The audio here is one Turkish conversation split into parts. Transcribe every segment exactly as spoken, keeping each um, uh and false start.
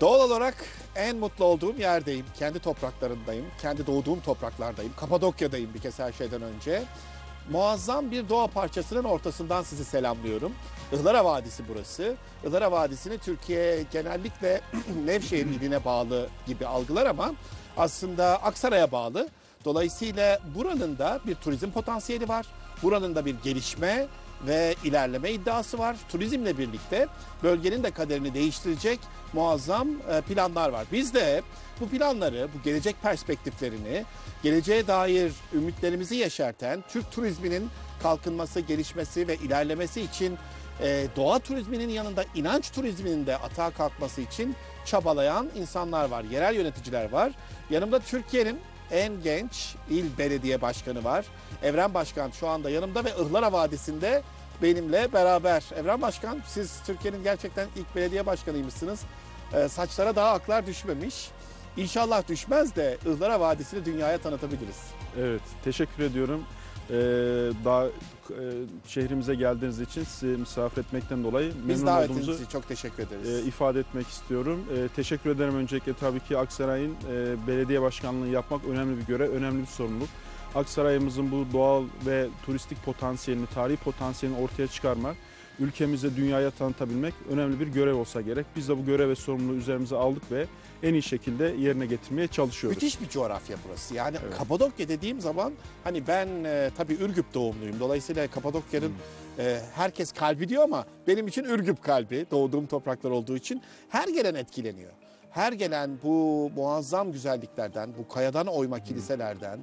Doğal olarak en mutlu olduğum yerdeyim. Kendi topraklarındayım. Kendi doğduğum topraklardayım. Kapadokya'dayım bir kez her şeyden önce. Muazzam bir doğa parçasının ortasından sizi selamlıyorum. Ihlara Vadisi burası. Ihlara Vadisi'ni Türkiye genellikle Nevşehir iline bağlı gibi algılar ama aslında Aksaray'a bağlı. Dolayısıyla buranın da bir turizm potansiyeli var. Buranın da bir gelişme ve ilerleme iddiası var. Turizmle birlikte bölgenin de kaderini değiştirecek muazzam planlar var. Biz de bu planları, bu gelecek perspektiflerini, geleceğe dair ümitlerimizi yeşerten Türk turizminin kalkınması, gelişmesi ve ilerlemesi için doğa turizminin yanında inanç turizminin de atağa kalkması için çabalayan insanlar var, yerel yöneticiler var. Yanımda Türkiye'nin en genç il belediye başkanı var. Evren Başkan şu anda yanımda ve Ihlara Vadisi'nde benimle beraber. Evren Başkan, siz Türkiye'nin gerçekten ilk belediye başkanıymışsınız. Ee, saçlara daha aklar düşmemiş. İnşallah düşmez de Ihlara Vadisi'ni dünyaya tanıtabiliriz. Evet, teşekkür ediyorum. Ee, daha e, şehrimize geldiğiniz için sizi misafir etmekten dolayı Biz memnun davetiniz olduğumuzu için çok teşekkür ederiz. e, ifade etmek istiyorum. E, teşekkür ederim öncelikle tabii ki Aksaray'ın e, belediye başkanlığını yapmak önemli bir görev, önemli bir sorumluluk. Aksaray'ımızın bu doğal ve turistik potansiyelini, tarihi potansiyelini ortaya çıkarmak, ülkemize, dünyaya tanıtabilmek önemli bir görev olsa gerek. Biz de bu görev ve sorumluluğu üzerimize aldık ve en iyi şekilde yerine getirmeye çalışıyoruz. Müthiş bir coğrafya burası. Yani Evet. Kapadokya dediğim zaman hani ben e, tabii Ürgüp doğumluyum. Dolayısıyla Kapadokya'nın hmm. e, herkes kalbi diyor ama benim için Ürgüp kalbi. Doğduğum topraklar olduğu için her gelen etkileniyor. Her gelen bu muazzam güzelliklerden, bu kayadan oyma hmm. kiliselerden,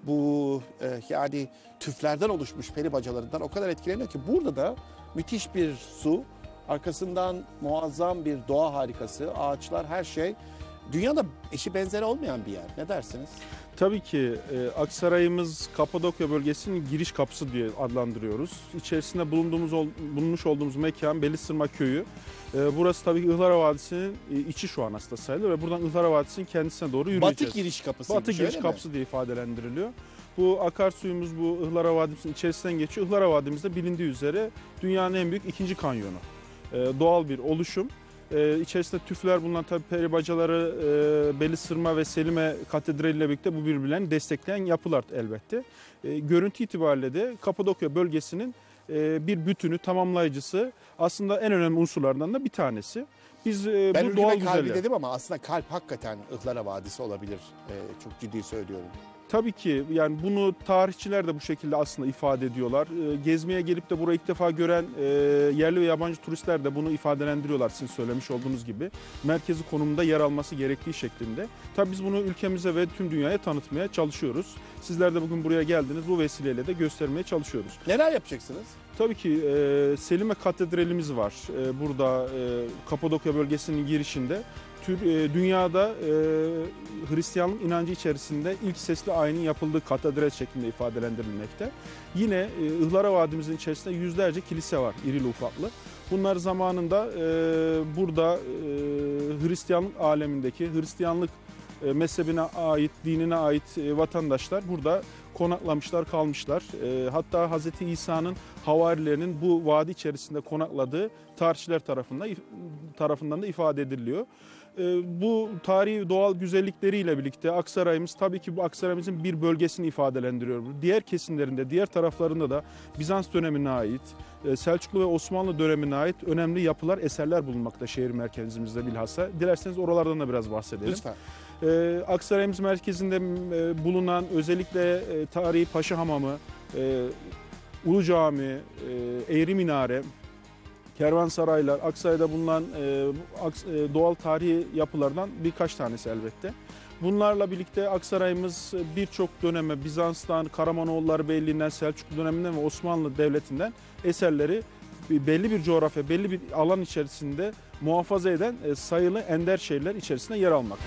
bu e, yani tüflerden oluşmuş peri bacalarından o kadar etkileniyor ki burada da müthiş bir su, arkasından muazzam bir doğa harikası, ağaçlar, her şey. Dünyada eşi benzeri olmayan bir yer. Ne dersiniz? Tabii ki e, Aksaray'ımız Kapadokya bölgesinin giriş kapısı diye adlandırıyoruz. İçerisinde bulunduğumuz bulunmuş olduğumuz mekan Belisırma Köyü. E, burası tabii ki Ihlara Vadisi'nin e, içi şu an aslında sayılır ve buradan Ihlara Vadisi'nin kendisine doğru yürüyeceğiz. Batı giriş kapısı. Batı giriş kapısı diye ifadelendiriliyor. Bu akarsuyumuz bu Ihlara Vadisi'nin içerisinden geçiyor. Ihlara Vadimizde bilindiği üzere dünyanın en büyük ikinci kanyonu. E, doğal bir oluşum. Ee, içerisinde tüfler bulunan tabii peri bacaları, e, Belisırma ve Selime Katedrali ile birlikte bu birbirlerini destekleyen yapılar elbette. E, görüntü itibariyle de Kapadokya bölgesinin e, bir bütünü, tamamlayıcısı, aslında en önemli unsurlardan da bir tanesi. Biz e, ben bu doğal kalbi güzelliği dedim ama aslında kalp hakikaten Ihlara Vadisi olabilir. E, çok ciddi söylüyorum. Tabii ki yani bunu tarihçiler de bu şekilde aslında ifade ediyorlar. E, gezmeye gelip de burayı ilk defa gören e, yerli ve yabancı turistler de bunu ifadelendiriyorlar sizin söylemiş olduğunuz gibi. Merkezi konumunda yer alması gerektiği şeklinde. Tabii biz bunu ülkemize ve tüm dünyaya tanıtmaya çalışıyoruz. Sizler de bugün buraya geldiniz, bu vesileyle de göstermeye çalışıyoruz. Neler yapacaksınız? Tabii ki e, Selime Katedralimiz var. E, burada e, Kapadokya bölgesinin girişinde. Tür, e, dünyada e, Hristiyanlık inancı içerisinde ilk sesli ayinin yapıldığı katedral şeklinde ifadelendirilmekte. Yine e, Ihlara Vadimizin içerisinde yüzlerce kilise var, irili ufaklı. Bunlar zamanında e, burada e, Hristiyanlık alemindeki, Hristiyanlık e, mezhebine ait, dinine ait e, vatandaşlar burada konaklamışlar, kalmışlar. E, hatta Hazreti İsa'nın havarilerinin bu vadi içerisinde konakladığı tarihçiler tarafından tarafından da ifade ediliyor. E, bu tarihi doğal güzellikleriyle birlikte Aksaray'ımız tabii ki bu Aksaray'ımızın bir bölgesini ifadelendiriyor. Diğer kesimlerinde, diğer taraflarında da Bizans dönemine ait, e, Selçuklu ve Osmanlı dönemine ait önemli yapılar, eserler bulunmakta şehir merkezimizde bilhassa. Dilerseniz oralardan da biraz bahsedelim. Lütfen. Ee, Aksaray'ımız merkezinde e, bulunan özellikle e, tarihi Paşa Hamamı, e, Ulu Cami, e, Eğri Minare, kervansaraylar, Aksaray'da bulunan e, aks, e, doğal tarihi yapılardan birkaç tanesi elbette. Bunlarla birlikte Aksaray'ımız birçok döneme Bizans'tan, Karamanoğulları Beyliği'nden, Selçuklu döneminden ve Osmanlı Devleti'nden eserleri belli bir coğrafya, belli bir alan içerisinde muhafaza eden e, sayılı ender şehirler içerisinde yer almakta.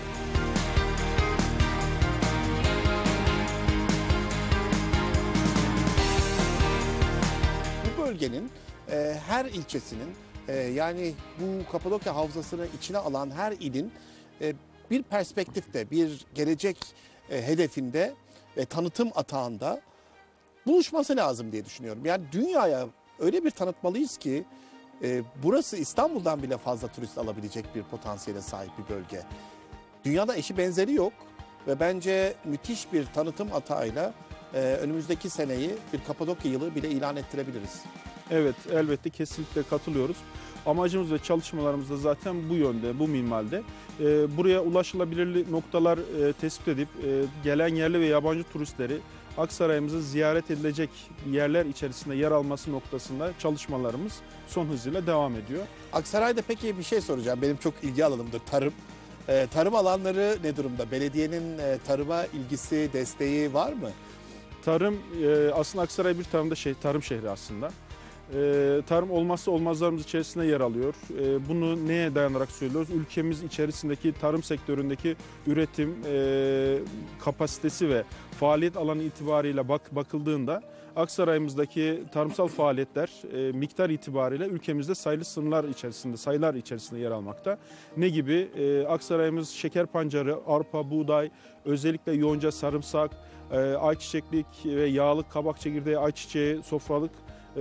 Bölgenin e, her ilçesinin e, yani bu Kapadokya Havzası'nı içine alan her ilin e, bir perspektifte, bir gelecek e, hedefinde ve tanıtım atağında buluşması lazım diye düşünüyorum. Yani dünyaya öyle bir tanıtmalıyız ki E, burası İstanbul'dan bile fazla turist alabilecek bir potansiyele sahip bir bölge. Dünyada eşi benzeri yok ve bence müthiş bir tanıtım atağıyla e, önümüzdeki seneyi bir Kapadokya yılı bile ilan ettirebiliriz. Evet, elbette kesinlikle katılıyoruz. Amacımız ve çalışmalarımız da zaten bu yönde, bu minvalde. Ee, buraya ulaşılabilir noktalar e, tespit edip e, gelen yerli ve yabancı turistleri Aksaray'ımızı ziyaret edilecek yerler içerisinde yer alması noktasında çalışmalarımız son hızıyla devam ediyor. Aksaray'da peki bir şey soracağım. Benim çok ilgi alanımdır tarım. E, tarım alanları ne durumda? Belediyenin e, tarıma ilgisi, desteği var mı? Tarım, e, aslında Aksaray bir tarımda şey, tarım şehri aslında. Ee, tarım olmazsa olmazlarımız içerisinde yer alıyor. Ee, bunu neye dayanarak söylüyoruz? Ülkemiz içerisindeki tarım sektöründeki üretim e, kapasitesi ve faaliyet alanı itibariyle bak, bakıldığında Aksaray'ımızdaki tarımsal faaliyetler e, miktar itibariyle ülkemizde sayılı sınırlar içerisinde, sayılar içerisinde yer almakta. Ne gibi? E, Aksaray'ımız şeker pancarı, arpa, buğday, özellikle yonca, sarımsak, e, ayçiçeklik ve yağlık, kabak çekirdeği, ayçiçeği, sofralık,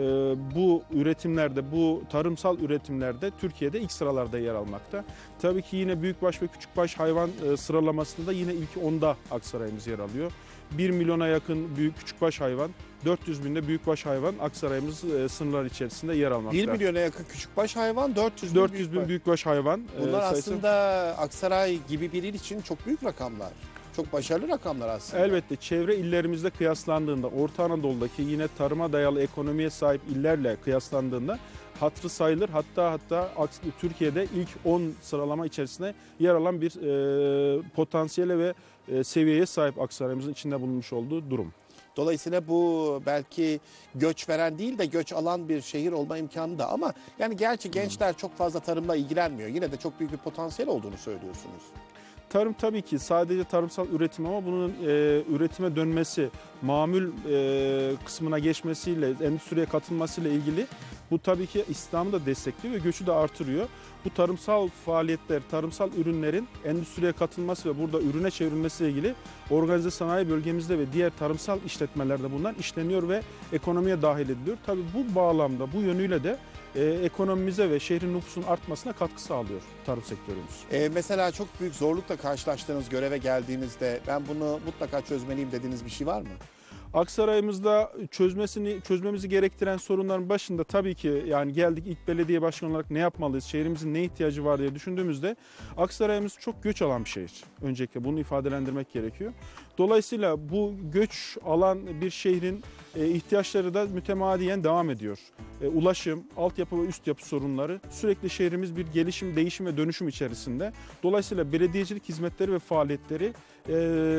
bu üretimlerde, bu tarımsal üretimlerde Türkiye'de ilk sıralarda yer almakta. Tabii ki yine büyükbaş ve küçükbaş hayvan sıralamasında yine ilk onda Aksaray'ımız yer alıyor. bir milyona yakın büyük küçükbaş hayvan, dört yüz binde büyükbaş hayvan Aksaray'ımız sınırlar içerisinde yer almakta. bir milyona yakın küçükbaş hayvan, dört yüz bin, dört yüz bin büyükbaş hayvan. Bunlar sayısı. aslında Aksaray gibi bir il için çok büyük rakamlar. Çok başarılı rakamlar aslında. Elbette çevre illerimizle kıyaslandığında, Orta Anadolu'daki yine tarıma dayalı ekonomiye sahip illerle kıyaslandığında hatırı sayılır. Hatta hatta Türkiye'de ilk on sıralama içerisinde yer alan bir e, potansiyele ve e, seviyeye sahip Aksaray'ımızın içinde bulunmuş olduğu durum. Dolayısıyla bu belki göç veren değil de göç alan bir şehir olma imkanı da, ama yani gerçi gençler çok fazla tarımla ilgilenmiyor. Yine de çok büyük bir potansiyel olduğunu söylüyorsunuz. Tarım tabii ki sadece tarımsal üretim, ama bunun e, üretime dönmesi, mamul e, kısmına geçmesiyle, endüstriye katılmasıyla ilgili bu tabii ki İslam'ı da destekliyor ve göçü de artırıyor. Bu tarımsal faaliyetler, tarımsal ürünlerin endüstriye katılması ve burada ürüne çevrilmesiyle ilgili organize sanayi bölgemizde ve diğer tarımsal işletmelerde bunlar işleniyor ve ekonomiye dahil ediliyor. Tabii bu bağlamda, bu yönüyle de e, ekonomimize ve şehrin nüfusunun artmasına katkı sağlıyor tarım sektörümüz. Ee, mesela çok büyük zorlukla karşılaştığınız, göreve geldiğinizde ben bunu mutlaka çözmeliyim dediğiniz bir şey var mı? Aksaray'ımızda çözmesini çözmemizi gerektiren sorunların başında tabii ki, yani geldik ilk belediye başkanı olarak ne yapmalıyız, şehrimizin ne ihtiyacı var diye düşündüğümüzde Aksaray'ımız çok göç alan bir şehir. Öncelikle bunu ifadelendirmek gerekiyor. Dolayısıyla bu göç alan bir şehrin e, ihtiyaçları da mütemadiyen devam ediyor. E, ulaşım, altyapı ve üst yapı sorunları, sürekli şehrimiz bir gelişim, değişim ve dönüşüm içerisinde. Dolayısıyla belediyecilik hizmetleri ve faaliyetleri e,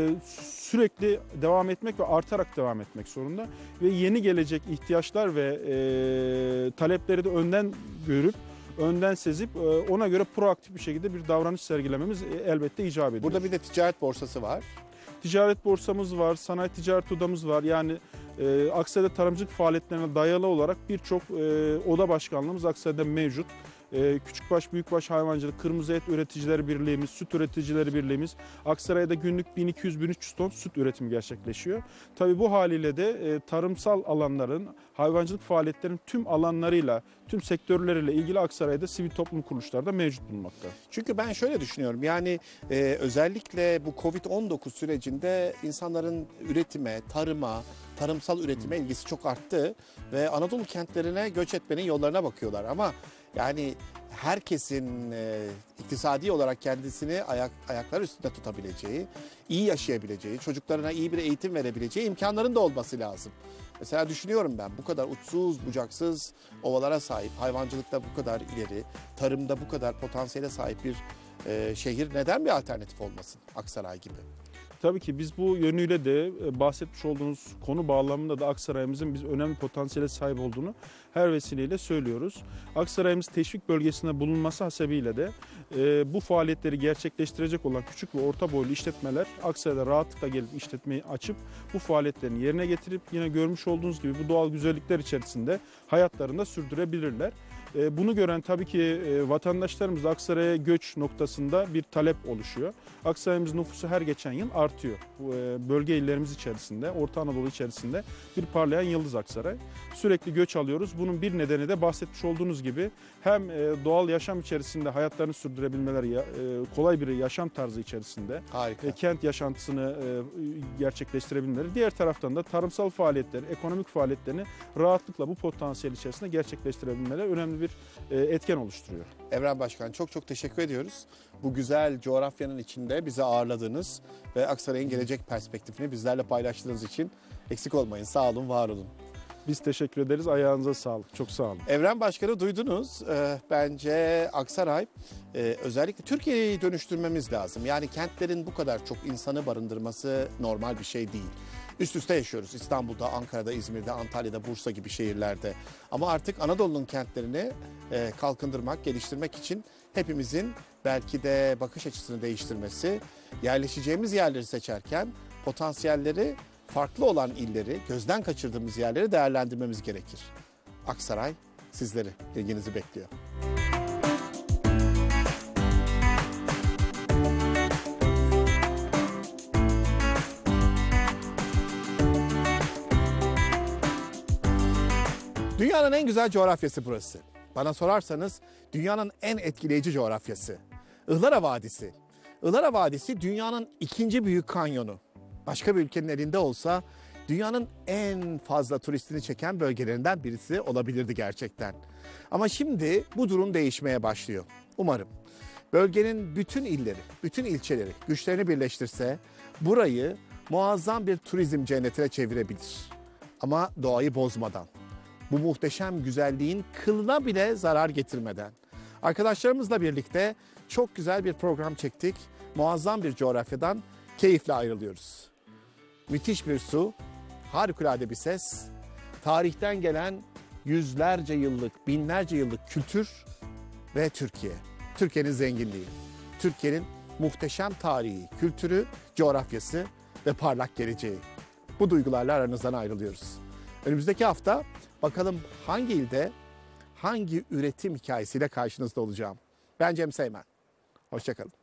sürekli devam etmek ve artarak devam etmek zorunda. Ve yeni gelecek ihtiyaçlar ve e, talepleri de önden görüp, önden sezip ona göre proaktif bir şekilde bir davranış sergilememiz elbette icap ediyor. Burada bir de ticaret borsası var. Ticaret borsamız var, sanayi ticaret odamız var. Yani e, Aksaray'da tarımcılık faaliyetlerine dayalı olarak birçok e, oda başkanlığımız Aksaray'da mevcut. E, Küçükbaş, Büyükbaş Hayvancılık, Kırmızı Et Üreticileri Birliğimiz, Süt Üreticileri Birliğimiz, Aksaray'da günlük bin iki yüz bin üç yüz ton süt üretimi gerçekleşiyor. Tabii bu haliyle de e, tarımsal alanların, hayvancılık faaliyetlerinin tüm alanlarıyla, tüm sektörleriyle ilgili Aksaray'da sivil toplum kuruluşları da mevcut bulunmakta. Çünkü ben şöyle düşünüyorum, yani e, özellikle bu kovid on dokuz sürecinde insanların üretime, tarıma, tarımsal üretime ilgisi çok arttı ve Anadolu kentlerine göç etmenin yollarına bakıyorlar. Ama yani herkesin e, iktisadi olarak kendisini ayak, ayaklar üstünde tutabileceği, iyi yaşayabileceği, çocuklarına iyi bir eğitim verebileceği imkanların da olması lazım. Mesela düşünüyorum ben, bu kadar uçsuz bucaksız ovalara sahip, hayvancılıkta bu kadar ileri, tarımda bu kadar potansiyele sahip bir e, şehir neden bir alternatif olmasın Aksaray gibi? Tabii ki biz bu yönüyle de bahsetmiş olduğunuz konu bağlamında da Aksaray'ımızın biz önemli potansiyele sahip olduğunu her vesileyle söylüyoruz. Aksaray'ımız teşvik bölgesinde bulunması hasebiyle de e, bu faaliyetleri gerçekleştirecek olan küçük ve orta boylu işletmeler Aksaray'da rahatlıkla gelip işletmeyi açıp bu faaliyetlerini yerine getirip yine görmüş olduğunuz gibi bu doğal güzellikler içerisinde hayatlarını da sürdürebilirler. E, bunu gören tabii ki e, vatandaşlarımız Aksaray'a göç noktasında bir talep oluşuyor. Aksaray'ımız nüfusu her geçen yıl artıyor. Bu, e, bölge illerimiz içerisinde, Orta Anadolu içerisinde bir parlayan yıldız Aksaray. Sürekli göç alıyoruz. Bunun bir nedeni de bahsetmiş olduğunuz gibi hem e, doğal yaşam içerisinde hayatlarını sürdürebilmeleri, e, kolay bir yaşam tarzı içerisinde Harika. e, kent yaşantısını e, gerçekleştirebilmeleri. Diğer taraftan da tarımsal faaliyetleri, ekonomik faaliyetlerini rahatlıkla bu potansiyel içerisinde gerçekleştirebilmeleri önemli bir e, etken oluşturuyor. Evren Başkan, çok çok teşekkür ediyoruz. Bu güzel coğrafyanın içinde bizi ağırladığınız ve Aksaray'ın gelecek perspektifini bizlerle paylaştığınız için eksik olmayın. Sağ olun, var olun. Biz teşekkür ederiz. Ayağınıza sağlık. Çok sağ olun. Evren Başkan'ı duydunuz. Ee, bence Aksaray e, özellikle Türkiye'yi dönüştürmemiz lazım. Yani kentlerin bu kadar çok insanı barındırması normal bir şey değil. Üst üste yaşıyoruz. İstanbul'da, Ankara'da, İzmir'de, Antalya'da, Bursa gibi şehirlerde. Ama artık Anadolu'nun kentlerini e, kalkındırmak, geliştirmek için hepimizin belki de bakış açısını değiştirmesi, yerleşeceğimiz yerleri seçerken potansiyelleri farklı olan illeri, gözden kaçırdığımız yerleri değerlendirmemiz gerekir. Aksaray sizleri, ilginizi bekliyor. Dünyanın en güzel coğrafyası burası. Bana sorarsanız dünyanın en etkileyici coğrafyası. Ihlara Vadisi. Ihlara Vadisi dünyanın ikinci büyük kanyonu. Başka bir ülkenin elinde olsa dünyanın en fazla turistini çeken bölgelerinden birisi olabilirdi gerçekten. Ama şimdi bu durum değişmeye başlıyor. Umarım bölgenin bütün illeri, bütün ilçeleri güçlerini birleştirse burayı muazzam bir turizm cennetine çevirebilir. Ama doğayı bozmadan, bu muhteşem güzelliğin kılına bile zarar getirmeden. Arkadaşlarımızla birlikte çok güzel bir program çektik. Muazzam bir coğrafyadan keyifle ayrılıyoruz. Müthiş bir su, harikulade bir ses, tarihten gelen yüzlerce yıllık, binlerce yıllık kültür ve Türkiye. Türkiye'nin zenginliği, Türkiye'nin muhteşem tarihi, kültürü, coğrafyası ve parlak geleceği. Bu duygularla aranızdan ayrılıyoruz. Önümüzdeki hafta bakalım hangi ilde, hangi üretim hikayesiyle karşınızda olacağım. Ben Cem Seymen. Hoşça kalın.